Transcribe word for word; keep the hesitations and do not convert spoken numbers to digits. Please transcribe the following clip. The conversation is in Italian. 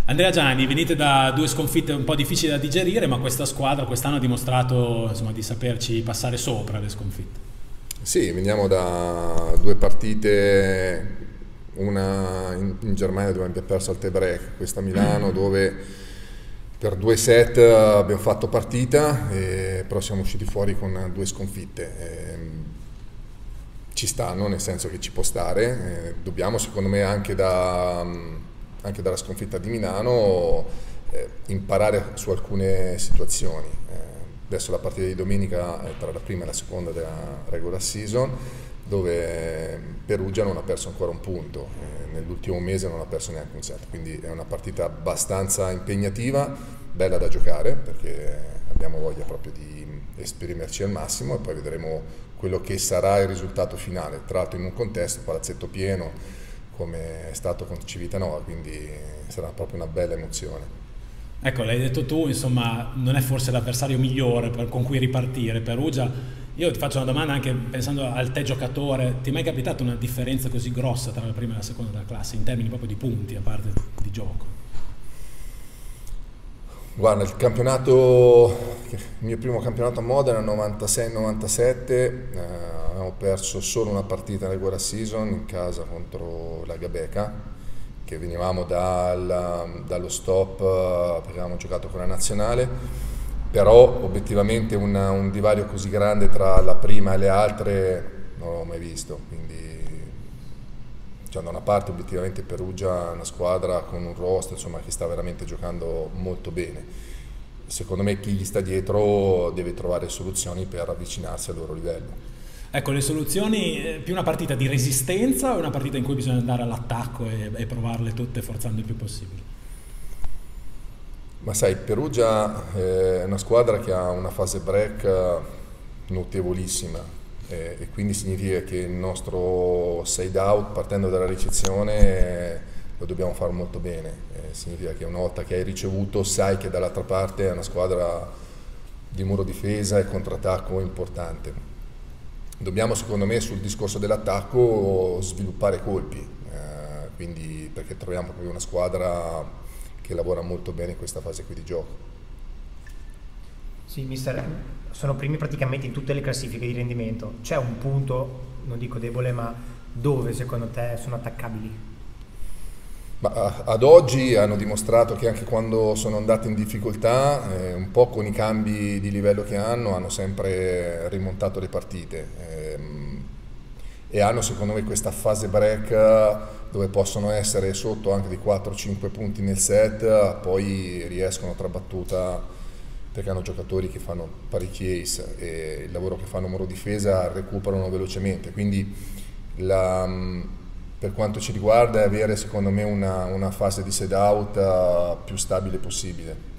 Andrea Gianni, venite da due sconfitte un po' difficili da digerire, ma questa squadra quest'anno ha dimostrato, insomma, di saperci passare sopra le sconfitte. Sì, veniamo da due partite, una in, in Germania dove abbiamo perso al tie break, questa a Milano dove per due set abbiamo fatto partita, e, però siamo usciti fuori con due sconfitte. E, ci stanno, nel senso che ci può stare, e dobbiamo secondo me anche, da, anche dalla sconfitta di Milano eh, imparare su alcune situazioni. Eh, adesso la partita di domenica è tra la prima e la seconda della regular season, dove Perugia non ha perso ancora un punto, eh, nell'ultimo mese non ha perso neanche un set, quindi è una partita abbastanza impegnativa, bella da giocare perché abbiamo voglia proprio di esprimerci al massimo, e poi vedremo quello che sarà il risultato finale, tra l'altro in un contesto palazzetto pieno come è stato con Civitanova, quindi sarà proprio una bella emozione. Ecco, l'hai detto tu, insomma, non è forse l'avversario migliore per- con cui ripartire, Perugia. Io ti faccio una domanda anche pensando al te giocatore, ti è mai capitata una differenza così grossa tra la prima e la seconda della classe, in termini proprio di punti, a parte di gioco? Guarda, il campionato, il mio primo campionato a Modena novantasei novantasette, eh, abbiamo perso solo una partita nel regular season in casa contro la Gabeca, che venivamo dal, dallo stop eh, perché avevamo giocato con la nazionale, però obiettivamente una, un divario così grande tra la prima e le altre non l'ho mai visto, quindi cioè, da una parte obiettivamente Perugia è una squadra con un roster insomma, che sta veramente giocando molto bene. Secondo me chi gli sta dietro deve trovare soluzioni per avvicinarsi al loro livello. Ecco, le soluzioni, eh, più una partita di resistenza o una partita in cui bisogna andare all'attacco e, e provarle tutte forzando il più possibile? Ma sai, Perugia è una squadra che ha una fase break notevolissima, e, e quindi significa che il nostro side out partendo dalla ricezione eh, lo dobbiamo fare molto bene. Eh, significa che una volta che hai ricevuto sai che dall'altra parte è una squadra di muro difesa e contrattacco importante. Dobbiamo secondo me sul discorso dell'attacco sviluppare colpi, eh, quindi perché troviamo proprio una squadra che lavora molto bene in questa fase qui di gioco. Sì, mister, sono primi praticamente in tutte le classifiche di rendimento. C'è un punto, non dico debole, ma dove secondo te sono attaccabili? Ma ad oggi hanno dimostrato che anche quando sono andati in difficoltà, eh, un po' con i cambi di livello che hanno, hanno sempre rimontato le partite. Ehm, e hanno secondo me questa fase break dove possono essere sotto anche di quattro cinque punti nel set, poi riescono tra battuta perché hanno giocatori che fanno parecchi ace e il lavoro che fanno muro difesa recuperano velocemente, quindi la, per quanto ci riguarda è avere secondo me una, una fase di set out più stabile possibile.